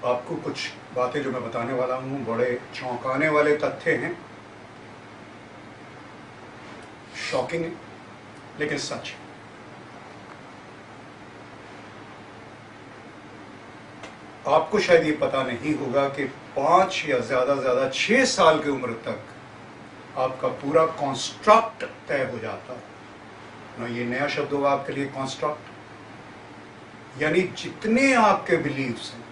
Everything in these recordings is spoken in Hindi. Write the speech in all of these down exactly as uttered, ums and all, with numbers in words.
आपको कुछ बातें जो मैं बताने वाला हूँ बड़े चौंकाने वाले तथ्य हैं, शॉकिंग है लेकिन सच है। आपको शायद ये पता नहीं होगा कि पांच या ज्यादा ज्यादा छह साल की उम्र तक आपका पूरा कॉन्स्ट्रक्ट तय हो जाता है ना। ये नया शब्द होगा आपके लिए, कॉन्स्ट्रक्ट, यानी जितने आपके बिलीव्स हैं,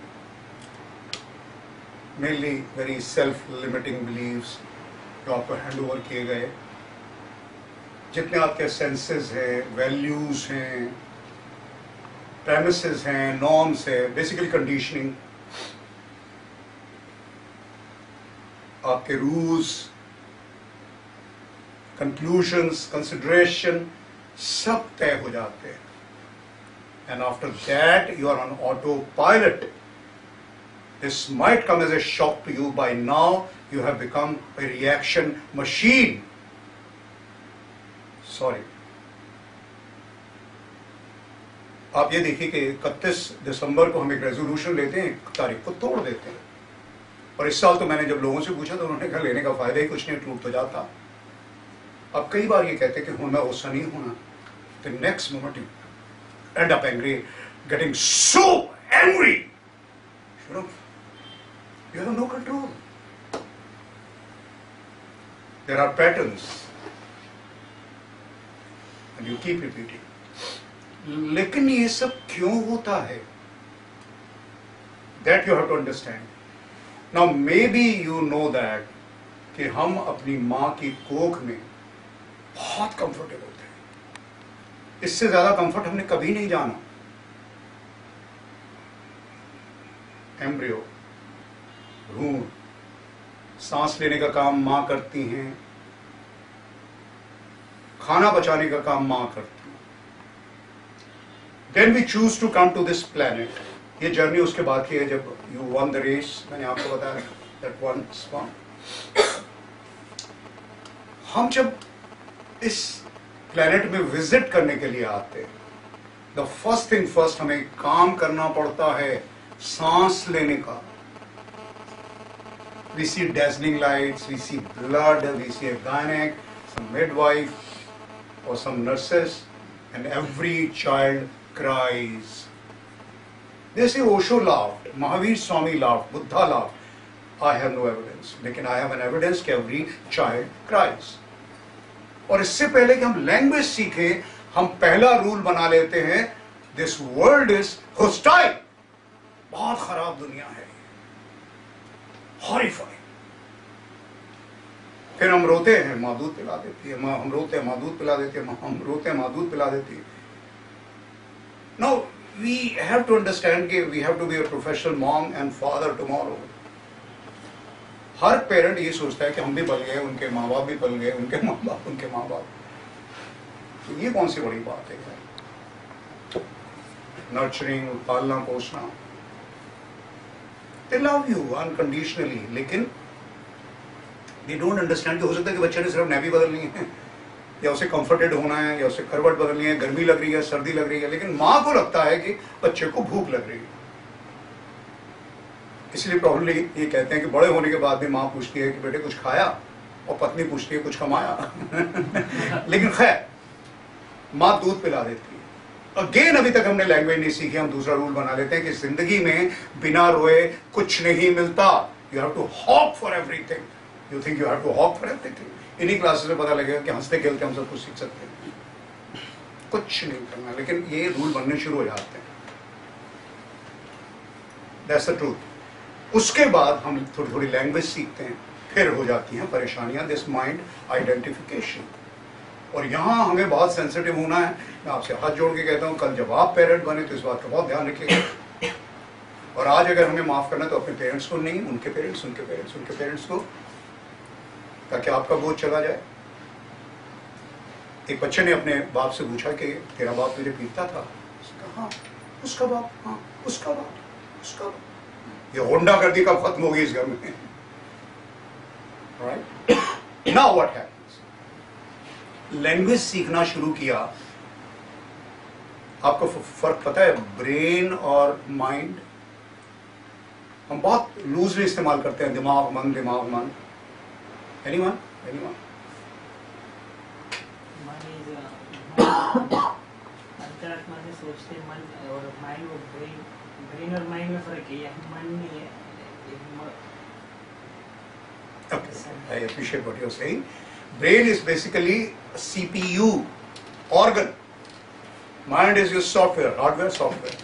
mainly very self limiting beliefs जो आपको हैंड ओवर किए गए, जितने आपके सेंसेस हैं, वैल्यूज हैं, प्रेमिसेस हैं, नॉर्म्स है, बेसिकली कंडीशनिंग, आपके रूल्स, कंक्लूजन्स, कंसिडरेशन सब तय हो जाते हैं। And after that you are on autopilot. This might come as a shock to you. By now you have become a reaction machine. Sorry. आप ये देखिए कि इकतीस दिसंबर को हम एक रेजोल्यूशन लेते हैं, एक तारीख को तोड़ देते हैं। और इस साल तो मैंने जब लोगों से पूछा तो उन्होंने कहा लेने का फायदा ही कुछ नहीं, टूट तो जाता। अब कई बार ये कहते हैं कि होना गुस्सा नहीं होना, the next moment you end up angry, getting so angry. You know, you have no control. There are patterns and you keep repeating. लेकिन ये सब क्यों होता है? That you have to understand. Now maybe you know that कि हम अपनी माँ की कोख में बहुत कंफर्टेबल थे। इससे ज्यादा कंफर्ट हमने कभी नहीं जाना। एम्ब्रियो, भ्रूण, सांस लेने का काम मां करती हैं, खाना पचाने का काम मां करती है। Then we choose to come to this planet. ये जर्नी उसके बाद की है जब यू वन द रेस, मैंने आपको बताया दैट वन स्पॉन। हम जब इस प्लैनेट में विजिट करने के लिए आते हैं, द फर्स्ट थिंग फर्स्ट हमें काम करना पड़ता है सांस लेने का। We see dazzling lights, we see blood, we see a gynec, some midwife or some nurses, and every child cries. They say Osho laughed, Mahavir Swami laughed, Buddha laughed. I have no evidence, लेकिन I have an evidence कि every child cries. और इससे पहले कि हम लैंग्वेज सीखें, हम पहला रूल बना लेते हैं, this world is hostile. बहुत खराब दुनिया है, हॉरिफाइंग। फिर हम रोते हैं, माँ दूध पिला देती है, माँ हम रोते हैं, माँ दूध पिला देती है, माँ हम रोते हैं, माँ दूध पिला देती है। Now we have to understand कि we have to be a professional mom and father tomorrow. हर पेरेंट ये सोचता है कि हम भी पल गए, उनके माँ बाप भी पल गए, उनके माँ बाप उनके माँ बाप। तो ये कौन सी बड़ी बात है? नर्चरिंग, पालना पोसना, they love you unconditionally, लेकिन they don't understand कि हो सकता है कि बच्चे ने सिर्फ नैपी बदलनी है, या उसे कंफर्टेड होना है, या उसे करवट बदलनी है, गर्मी लग रही है, सर्दी लग रही है, लेकिन माँ को लगता है कि बच्चे को भूख लग रही है। इसलिए प्रॉब्लली ये कहते हैं कि बड़े होने के बाद भी माँ पूछती है कि बेटे कुछ खाया, और पत्नी पूछती है कुछ कमाया। लेकिन खैर माँ दूध पिला देती है। अगेन अभी तक हमने लैंग्वेज नहीं सीखी, हम दूसरा रूल बना लेते हैं कि जिंदगी में बिना रोए कुछ नहीं मिलता। You have to hope for everything. You think you have to hope for everything. इन्हीं क्लासेस में पता लगेगा कि हंसते खेलते हम सब कुछ सीख सकते हैं, कुछ नहीं करना। लेकिन ये रूल बनने शुरू हो जाते हैं। That's the truth. उसके बाद हम थोड़ी थोड़ी लैंग्वेज सीखते हैं, फिर हो जाती हैं परेशानियां, दिस माइंड आइडेंटिफिकेशन। और यहाँ हमें बहुत सेंसिटिव होना है। मैं आपसे हाथ जोड़ के कहता हूँ, कल जब आप पेरेंट बने तो इस बात का बहुत ध्यान रखिएगा। और आज अगर हमें माफ करना तो अपने पेरेंट्स को नहीं, उनके पेरेंट्स उनके पेरेंट्स उनके पेरेंट्स को, ताकि आपका बोझ चला जाए। एक बच्चे ने अपने बाप से पूछा कि तेरा बाप तुझे पीटता था? उसने कहा हाँ। उसका बाप? हाँ। उसका बाप? उसका बाप? ये होंडा गर्दी कब खत्म होगी इस घर में? Right now what happens? Language सीखना शुरू किया। आपको फर्क पता है ब्रेन और माइंड? हम बहुत लूजली इस्तेमाल करते हैं दिमाग मन दिमाग मन. एनीवन एनीवन अंतरात्मा से सोचते मन और माइंड और ब्रेन ब्रेन और माइंड में फर्क है, मन नहीं है. Okay, I appreciate what you're saying. Brain is basically a C P U organ. Mind is your software, hardware, software.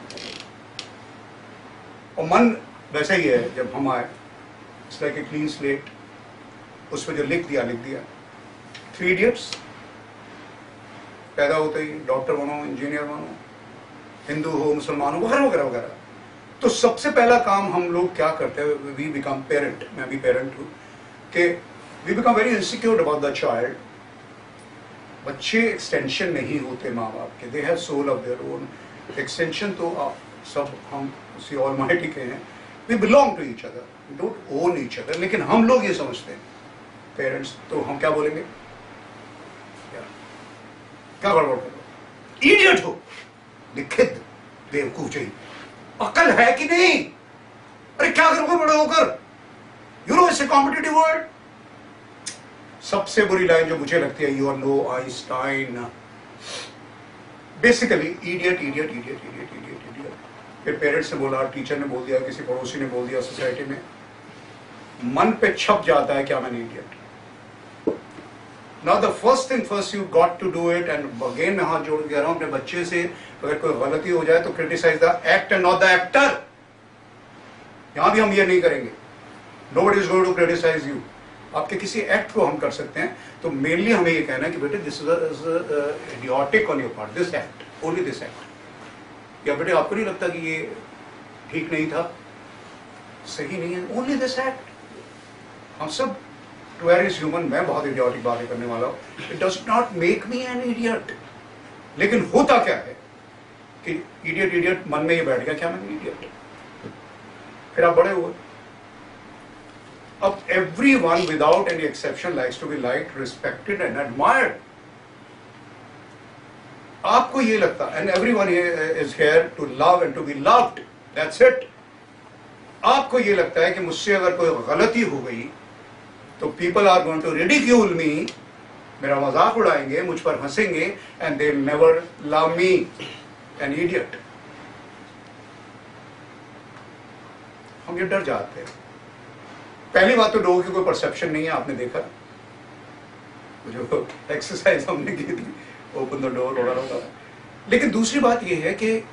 और मन वैसा ही है. जब हम आए, it's like a clean slate. उसमें जो लिख दिया लिख दिया. Three idiots. पैदा होते ही डॉक्टर बनो, इंजीनियर बनो, हिंदू हो, मुसलमान हो, वगैरह वगैरह वगैरह. तो सबसे पहला काम हम लोग क्या करते हैं? We become parent. मैं भी पेरेंट हूँ कि we become very insecure about the child. बच्चे एक्सटेंशन नहीं होते माँ बाप के. They have soul of their own. Extension तो आप सब हम उसी ऑलमाइटी के हैं. We belong to each other, we don't own each other. लेकिन हम लोग ये समझते हैं पेरेंट्स, तो हम क्या बोलेंगे? क्या गड़बड़ करो? इडियट हो, लिखित बेवकूफ चाहिए. अकल है कि नहीं? अरे क्या करोगे बड़े होकर? You know it's a competitive world. सबसे बुरी लाइन जो मुझे लगती है, you are no Einstein. Basically idiot idiot idiot idiot idiot idiot. फिर पेरेंट्स ने बोला, टीचर ने बोल दिया, किसी पड़ोसी ने बोल दिया, सोसाइटी में मन पे छप जाता है क्या मैं idiot. Now the first thing first you got to do it, and again मैं हाथ जोड़ के कह रहा हूँ अपने बच्चे से, अगर कोई गलती हो जाए तो criticize the act and not the actor. यहाँ भी हम ये नहीं करेंगे. Nobody is going to criticize you. आपके किसी एक्ट को हम कर सकते हैं, तो मेनली हमें ये कहना है कि बेटे this is idiotic on your part, this act, only this act. या बेटे आपको नहीं लगता कि ये ठीक नहीं था, सही नहीं है, only this act. हम सब to where is human, मैं बहुत idiotic बातें करने वाला हूँ. It does not make me an idiot. लेकिन होता क्या है कि idiot idiot मन में ये बैठ गया, क्या मैं idiot. फिर आप बड़े हुए. अब everyone without any exception likes to be liked, respected and admired. आपको ये लगता, and everyone is here to love and to be loved. That's it. आपको ये लगता है कि मुझसे अगर कोई गलती हो गई तो people are going to ridicule me, मेरा मजाक उड़ाएंगे, मुझ पर हंसेंगे, and they will never love me, an idiot. हम ये डर जाते हैं. पहली बात तो लोगों की कोई परसेप्शन नहीं है. आपने देखा जो एक्सरसाइज हमने की थी, ओपन द डोर वगैरह वगैरह. लेकिन दूसरी बात ये है कि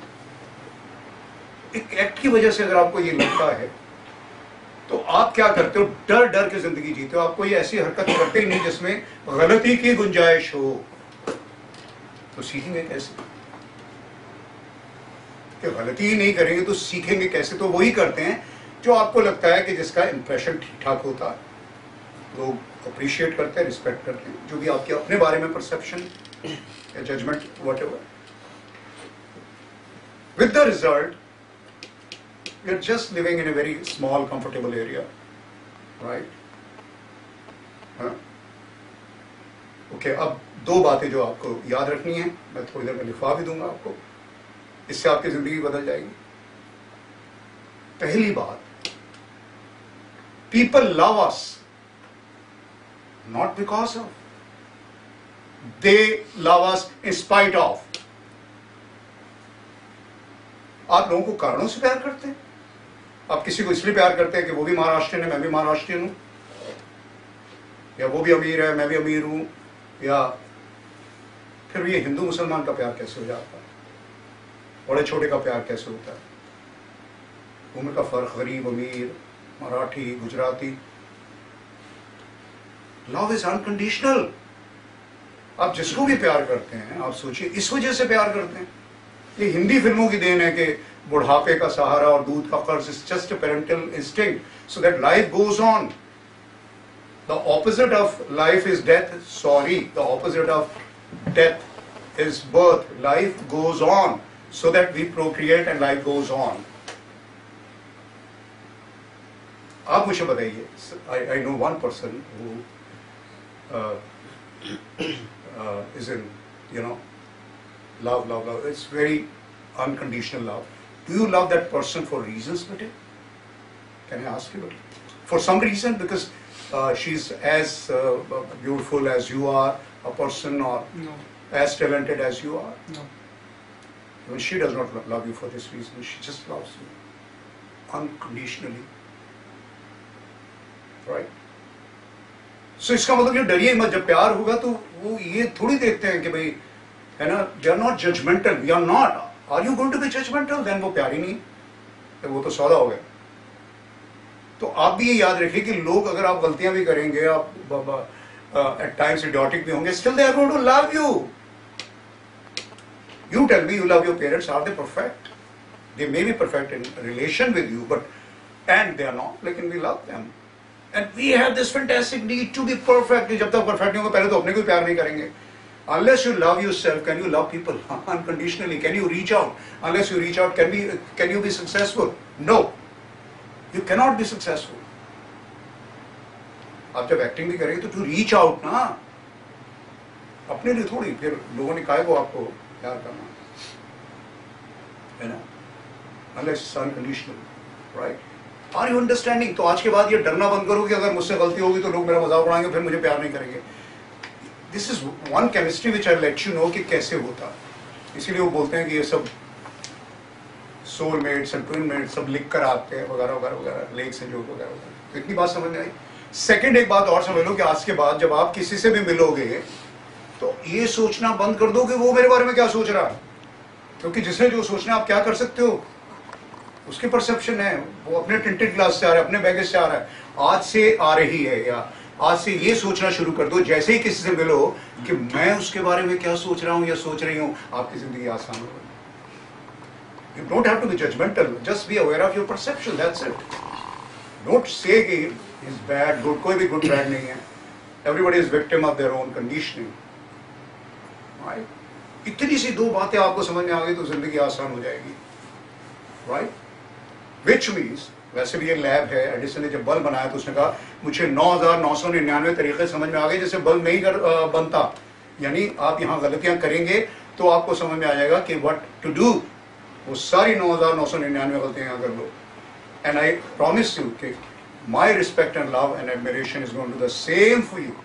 एक एक्ट की वजह से अगर आपको ये लगता है तो आप क्या करते हो? डर डर के जिंदगी जीते हो. आप कोई ऐसी हरकत करते ही नहीं जिसमें गलती की गुंजाइश हो. तो सीखेंगे कैसे? कि गलती ही नहीं करेंगे तो सीखेंगे कैसे? तो वही करते हैं जो आपको लगता है कि जिसका इंप्रेशन ठीक ठाक होता है, लोग अप्रिशिएट करते हैं, रिस्पेक्ट करते हैं, जो भी आपके अपने बारे में परसेप्शन या judgement whatever. With the result we are just living in a very small comfortable area, right? हाँ? Okay, अब दो बातें जो आपको याद रखनी है, मैं थोड़ी देर में लिखवा भी दूंगा आपको, इससे आपकी जिंदगी बदल जाएगी. पहली बात, people love us not because of, they love us in spite of. आप लोगों को कारणों से प्यार करते हैं. आप किसी को इसलिए प्यार करते हैं कि वो भी महाराष्ट्रियन है, मैं भी महाराष्ट्रियन हूं, या वो भी अमीर है, मैं भी अमीर हूं, या फिर ये हिंदू मुसलमान का प्यार कैसे हो जाता है? बड़े छोटे का प्यार कैसे होता है? उम्र का फर्क, गरीब अमीर, Marathi Gujarati. Love is unconditional. आप जिसको भी प्यार करते हैं, आप सोचिए इस वजह से प्यार करते हैं. ये हिंदी फिल्मों की देन है कि बुढ़ापे का सहारा और दूध का कर्ज is just a parental instinct so that life goes on. The opposite of life is death. Sorry, the opposite of death is birth. Life goes on so that we procreate and life goes on. आप मुझे बताइए, I I know one person who is in you know love, love, love. It's very unconditional love. Do you love that person for reasons, bete? Can I ask you? For some reason, because uh, she's as uh, beautiful as you are, a person, or No, as talented as you are. no. Even she does not lo- love you for this reason. She just loves you unconditionally. Right? So इसका मतलब ये डरिए मत, जब प्यार होगा तो वो ये थोड़ी देखते हैं कि भाई है ना, they are not judgmental. We are not. Are you going to be judgmental? Then वो प्यार ही नहीं, तो वो तो सौदा हो गया. तो आप भी ये याद रखिए कि लोग, अगर आप गलतियां भी करेंगे, आप एट टाइम्स इडियोटिक भी होंगे, still they are going to love you. You tell me, you love your parents. Are they perfect? They may be perfect in relation with you, but and they are not. Lekin we love them, and we have this fantastic need to be perfect. जब तक perfect नहीं होगा, पहले तो अपने को प्यार नहीं करेंगे. Unless you love yourself, can you love people unconditionally? Can you reach out? Unless you reach out, can be can you be successful? No, you cannot be successful. आप जब एक्टिंग भी करेंगे तो to reach out ना, अपने लिए थोड़ी. फिर लोगों ने कहा को आपको प्यार करना है ना, unless it's unconditional, right? Are you understanding? तो आज के बाद ये डरना बंद करो कि अगर मुझसे गलती होगी तो लोग मेरा मजाक उड़ाएंगे, फिर मुझे प्यार नहीं करेंगे. This is one chemistry which I let you know कि कैसे होता. इसीलिए वो बोलते हैं कि ये सब soulmates and twinmates सब लिख कर आते हैं वगैरह वगैरह वगैरह, लेख से जो वगैरह वगैरह. तो इतनी बात समझ में आई. सेकंड एक बात और समझ लो कि आज के बाद जब आप किसी से भी मिलोगे तो ये सोचना बंद कर दो कि वो मेरे बारे में क्या सोच रहा है, क्योंकि जिसने जो सोचना आप क्या कर सकते हो, उसकी परसेप्शन है. वो अपने टिंटेड ग्लास से आ रहा है, अपने बैगेज से आ रहा है. आज से आ रही है, या आज से ये सोचना शुरू कर दो जैसे ही किसी से मिलो कि मैं उसके बारे में क्या सोच रहा हूँ या सोच रही हूँ. आपकी जिंदगी आसान होगी. You don't have to be judgmental. Just be aware of your perception. That's it. Don't say कि he's bad, good. कोई भी good bad नहीं है. Everybody is victim of their own conditioning. Right? इतनी सी दो बातें आपको समझ में आ गई तो जिंदगी आसान हो जाएगी. Right? Which means, वैसे भी ये लैब है. एडिसन ने जब बल्ब बनाया तो उसने कहा मुझे नौ हजार नौ सौ निन्यानवे तरीके समझ में आ गए जैसे बल्ब नहीं कर आ, बनता. यानी आप यहाँ गलतियां करेंगे तो आपको समझ में आ जाएगा कि what to do. वो सारी नौ हजार नौ सौ निन्यानवे गलतियां यहाँ कर लो. And I promise you कि my respect and love and admiration is going to do the same for you.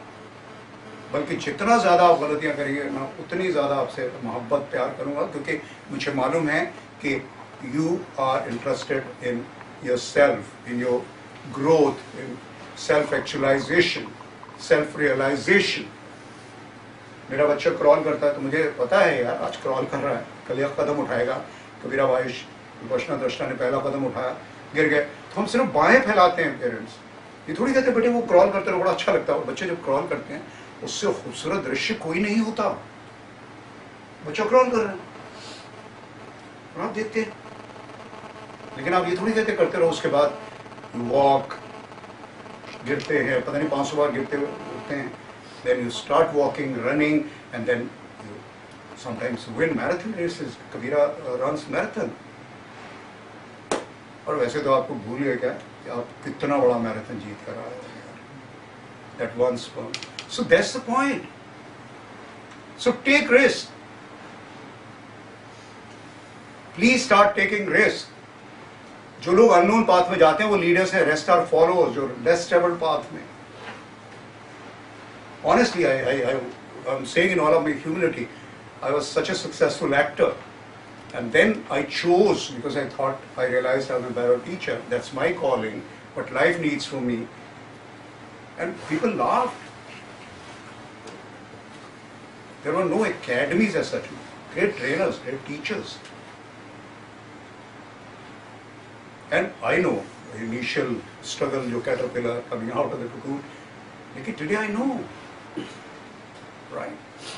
बल्कि जितना ज्यादा आप गलतियां करेंगे मैं उतनी ज्यादा आपसे मोहब्बत प्यार करूंगा, क्योंकि मुझे मालूम है कि you are interested in yourself, in your growth, in self actualization, self realization. मेरा बच्चा क्रॉल करता है तो मुझे पता है यार आज क्रॉल कर रहा है, कल एक कदम उठाएगा. कबीरा भाई वैष्णव दृष्टा ने पहला कदम उठाया, गिर गए. तो हम सिर्फ बाएं फैलाते हैं पेरेंट्स. ये थोड़ी कहते बेटे वो क्रॉल करते रहो, बड़ा अच्छा लगता है. बच्चे जब क्रॉल करते हैं उससे खूबसूरत दृश्य कोई नहीं होता. बच्चा क्रॉल कर रहे हैं और आप देखते हैं. लेकिन आप ये थोड़ी कहते करते रहो उसके बाद वॉक, गिरते हैं, पता नहीं पांच सौ बार गिरते उठते हैं. Then you start walking, running, and then you sometimes win marathon races. Kabira uh, runs marathon. और वैसे तो आपको भूल गए क्या कि आप कितना बड़ा मैराथन जीत कर आए हो. That one sperm. So that's the point. So take risk. Please start taking risk. जो लोग अननोन पाथ में जाते हैं वो लीडर्स हैं. रेस्ट आर फॉलोअर्स जो लेस ट्रेवल्ड पाथ में. Honestly, I, I, I, I'm saying in all of my humility, I was such a successful actor. And then I chose, because I thought, I realized I'm a better teacher. That's my calling, what life needs from me. And people laughed. There were no academies as such. Great trainers, great teachers. And I know the initial struggle, your caterpillar coming out of the cocoon. Like today I know. Right?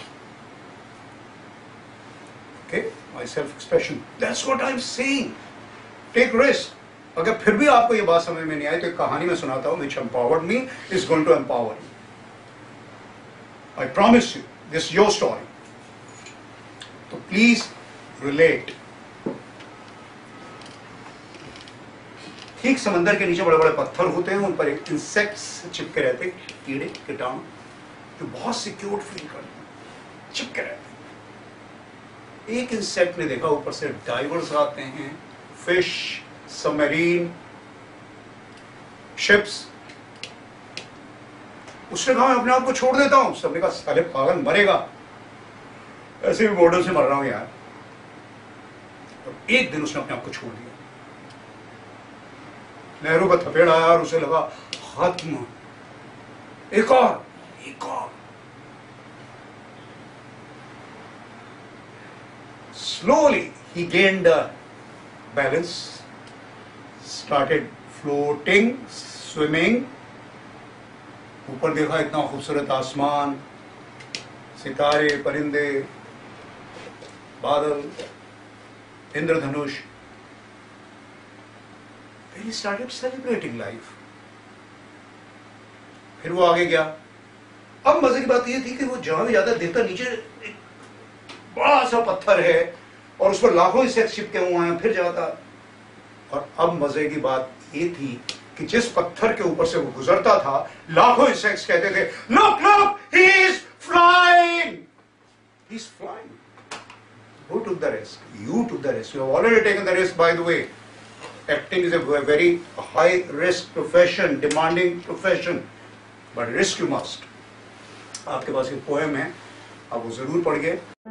Okay? My self-expression. That's what I'm saying. Take risk. अगर फिर भी आपको ये बात समझ में नहीं आई तो एक कहानी में सुनाता हूँ which empowered me is going to empower you. I promise you. This is your story. So please relate. ठीक समंदर के नीचे बड़े बड़े पत्थर होते हैं, उन पर एक इंसेक्ट्स चिपके रहते हैं, कीड़े कीटाणु जो बहुत सिक्योर्ड फील करते हैं, चिपके रहते हैं. एक इंसेक्ट ने देखा ऊपर से डाइवर्स आते हैं, फिश, सबमरीन, शिप्स। उसने कहा मैं अपने आप को छोड़ देता हूं। सबने कहा साले पागल, मरेगा, ऐसे भी बोर्डर से मर रहा हूं यार। तो एक दिन उसने अपने आप को छोड़ दिया। लहरों का थपेड़ आया और उसे लगा खत्म, एक और एक और। Slowly he gained uh, balance, started floating, swimming. ऊपर देखा इतना खूबसूरत आसमान, सितारे, परिंदे, बादल, इंद्रधनुष। Then he started celebrating life. फिर वो आगे गया। अब मजे की बात ये थी कि वो जहां भी जाता देखता नीचे एक बड़ा सा पत्थर है और उस पर लाखों इंसेक्ट्स चिपके हुए हैं। फिर जाता, और अब मजे की बात ये थी कि जिस पत्थर के ऊपर से वो गुजरता था, लाखों इंसेक्ट्स कहते थे, look look, he is flying, he is flying. Who took the risk? You took the risk. You have already taken the risk, by the way. Acting is a very high risk profession, demanding profession, but risk you must. आपके पास एक पोएम है, आप वो जरूर पढ़िए।